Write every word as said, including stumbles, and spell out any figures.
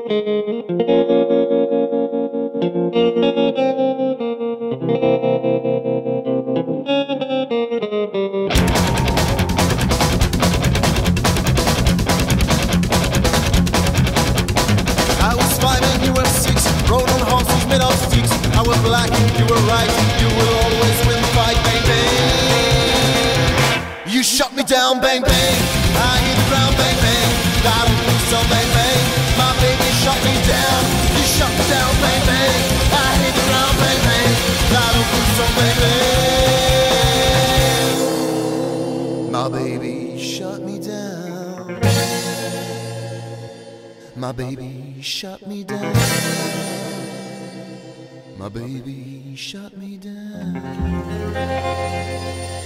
I was five and you were six, rode on horses made of sticks. I was black, you were right, you will always win the fight, bang bang. You shot me down, bang bang. I hit the ground, bang bang. Got a piece on, bang bang. My baby shot me down, you shot me down, bang bang. I hit the ground, bang bang. Got a piece on, bang bang. My baby shot me down. My baby shot me down. My baby shot me down.